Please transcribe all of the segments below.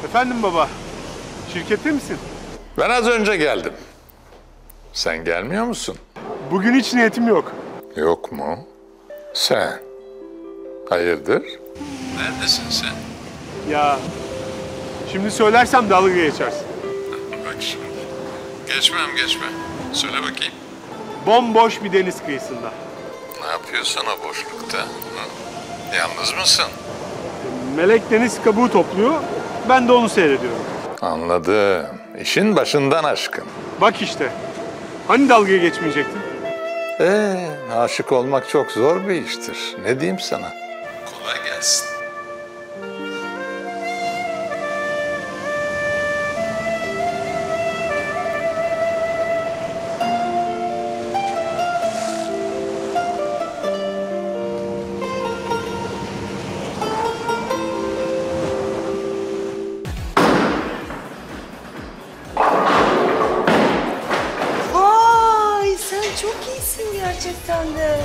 Efendim baba, şirkette misin? Ben az önce geldim. Sen gelmiyor musun? Bugün hiç niyetim yok. Yok mu? Sen? Hayırdır? Neredesin sen? Ya, şimdi söylersem dalga geçersin. Bak şimdi. Geçmem. Söyle bakayım. Bomboş bir deniz kıyısında. Ne yapıyorsun o boşlukta? Hı? Yalnız mısın? Melek deniz kabuğu topluyor, ben de onu seyrediyorum. Anladım. İşin başından aşkın. Bak işte, hani dalgaya geçmeyecektin? Aşık olmak çok zor bir iştir. Ne diyeyim sana? Kolay gelsin. Vay sen çok iyisin gerçekten de.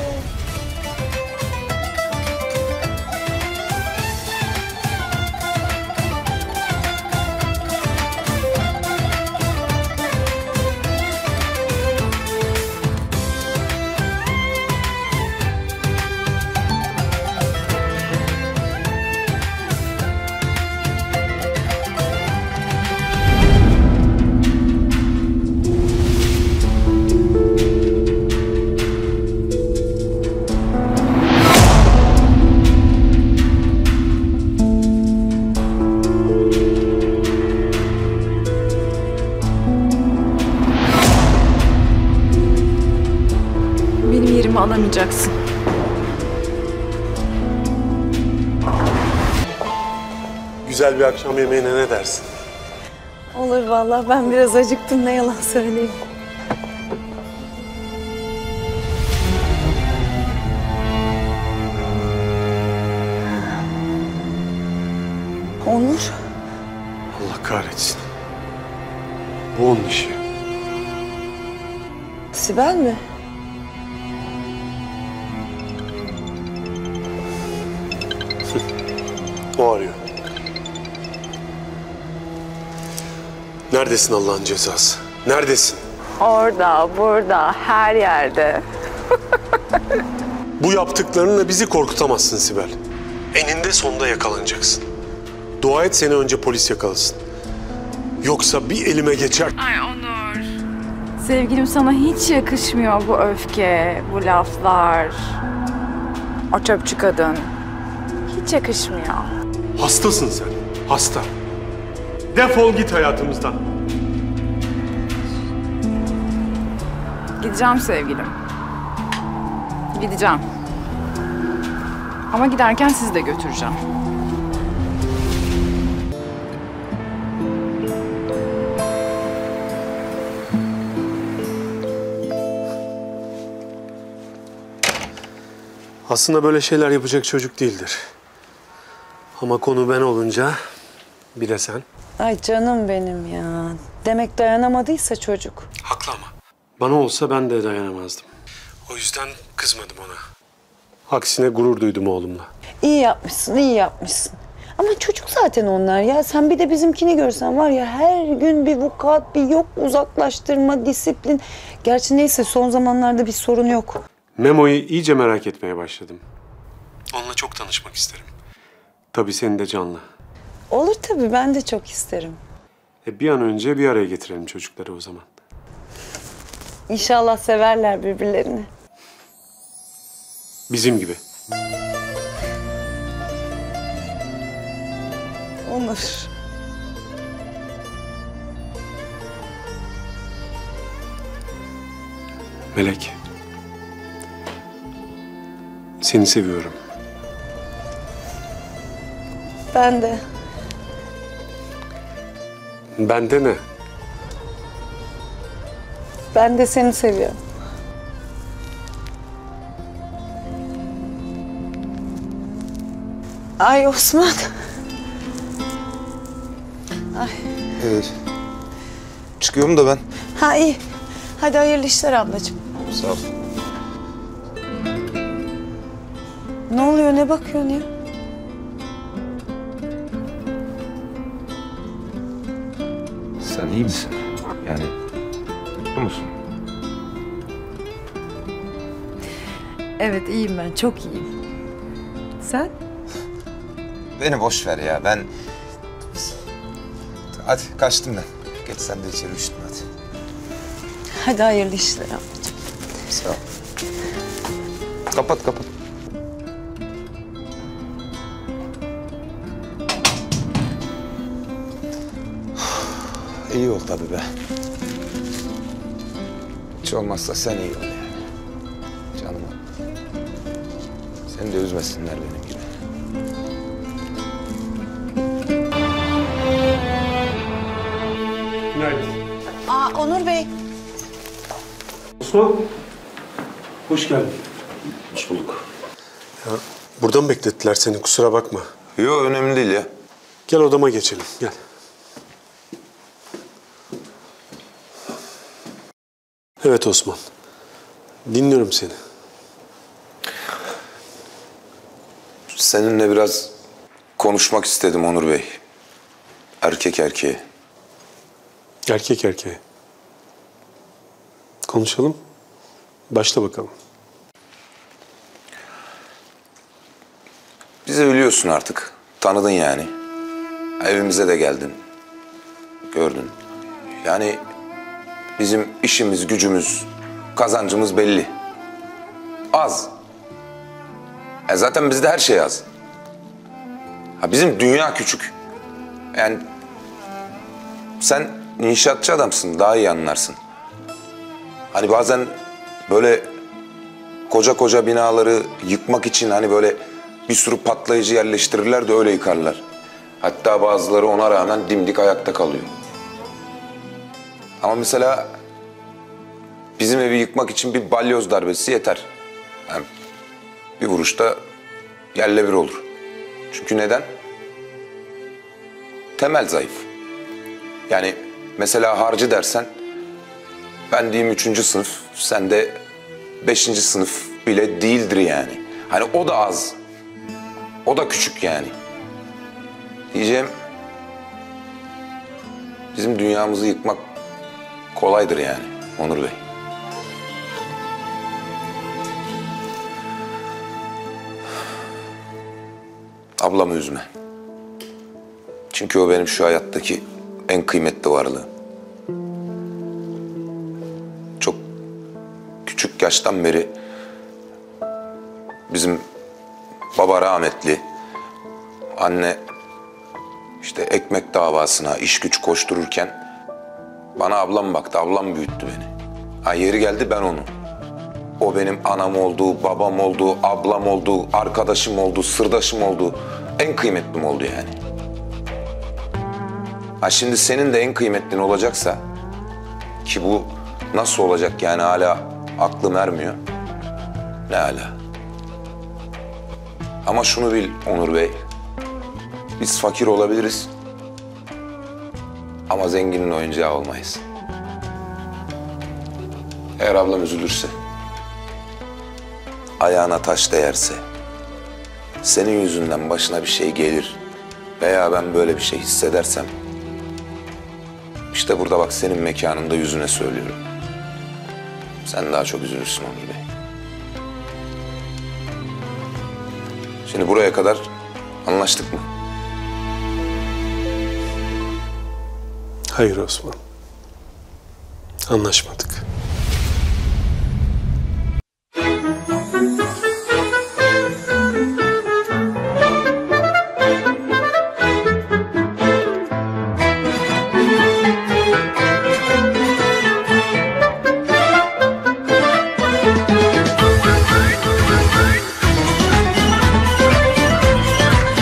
Benim yerimi alamayacaksın. Güzel bir akşam yemeğine ne dersin? Olur vallahi ben biraz acıktım ne yalan söyleyeyim. Onur. Allah kahretsin. Bu onun işi. Sibel mi? O arıyor. Neredesin Allah'ın cezası? Neredesin? Orada, burada, her yerde. Bu yaptıklarınla bizi korkutamazsın Sibel. Eninde sonunda yakalanacaksın. Dua et seni önce polis yakalasın. Yoksa bir elime geçer. Ay Onur. Sevgilim sana hiç yakışmıyor bu öfke, bu laflar. O çöpçü kadın. Hiç yakışmıyor. Hastasın sen. Hasta. Defol git hayatımızdan. Gideceğim sevgilim. Gideceğim. Ama giderken sizi de götüreceğim. Aslında böyle şeyler yapacak çocuk değildir. Ama konu ben olunca bir de sen. Ay canım benim ya. Demek dayanamadıysa çocuk. Haklı ama. Bana olsa ben de dayanamazdım. O yüzden kızmadım ona. Aksine gurur duydum oğlumla. İyi yapmışsın, iyi yapmışsın. Ama çocuk zaten onlar ya. Sen bir de bizimkini görsen var ya her gün bir vukuat, bir yok uzaklaştırma, disiplin. Gerçi neyse son zamanlarda bir sorun yok. Memo'yu iyice merak etmeye başladım. Onunla çok tanışmak isterim. Tabii seni de canlı. Olur tabii ben de çok isterim. Bir an önce bir araya getirelim çocukları o zaman. İnşallah severler birbirlerini. Bizim gibi. Onur. Melek. Seni seviyorum. Ben de. Bende ne? Ben de seni seviyorum. Ay Osman. Ay. Evet. Çıkıyorum da ben. Ha iyi. Hadi hayırlı işler ablacığım. Sağ ol. Ne oluyor ne bakıyorsun ya? Sen iyi misin? Yani mutlu musun? Evet iyiyim ben, çok iyiyim. Sen? Beni boş ver ya. Ben... Hadi kaçtım ben. Geç sen de içeri üşütme hadi. Hadi hayırlı işler ablacığım. Sağ ol. Kapat kapat. İyi ol tabii be. Hiç olmazsa sen iyi ol yani. Canım ol. Seni de üzmesinler benim gibi. Günaydın. Onur Bey. Osman. Hoş geldin. Hoş bulduk. Ya, buradan beklettiler seni, kusura bakma. Yok önemli değil ya. Gel odama geçelim, gel. Evet Osman. Dinliyorum seni. Seninle biraz konuşmak istedim Onur Bey. Erkek erkeğe. Erkek erkeğe. Konuşalım. Başla bakalım. Bizi biliyorsun artık. Tanıdın yani. Evimize de geldin. Gördün. Yani bizim işimiz, gücümüz, kazancımız belli. Az. Zaten bizde her şey az. Bizim dünya küçük. Yani sen inşaatçı adamsın, daha iyi anlarsın. Hani bazen böyle koca koca binaları yıkmak için hani böyle bir sürü patlayıcı yerleştirirler de öyle yıkarlar. Hatta bazıları ona rağmen dimdik ayakta kalıyor. Ama mesela bizim evi yıkmak için bir balyoz darbesi yeter. Yani bir vuruşta yerle bir olur. Çünkü neden? Temel zayıf. Yani mesela harcı dersen ben diyeyim 3. sınıf, sen de 5. sınıf bile değildir yani. Hani o da az. O da küçük yani. Diyeceğim, bizim dünyamızı yıkmak kolaydır yani Onur Bey. Ablamı üzme. Çünkü o benim şu hayattaki en kıymetli varlığım. Çok küçük yaştan beri bizim baba rahmetli, anne işte ekmek davasına, iş güç koştururken bana ablam baktı, ablam büyüttü beni. Ha, yeri geldi ben onu. O benim anam oldu, babam oldu, ablam oldu, arkadaşım oldu, sırdaşım oldu. En kıymetlim oldu yani. Ha şimdi senin de en kıymetlin olacaksa, ki bu nasıl olacak yani hala aklım ermiyor. Ne hala. Ama şunu bil Onur Bey, biz fakir olabiliriz ama zenginin oyuncağı olmayız. Eğer ablam üzülürse, ayağına taş değerse, senin yüzünden başına bir şey gelir veya ben böyle bir şey hissedersem, işte burada bak senin mekanında yüzüne söylüyorum. Sen daha çok üzülürsün Onur Bey. Şimdi buraya kadar anlaştık mı? Hayır Osman. Anlaşmadık.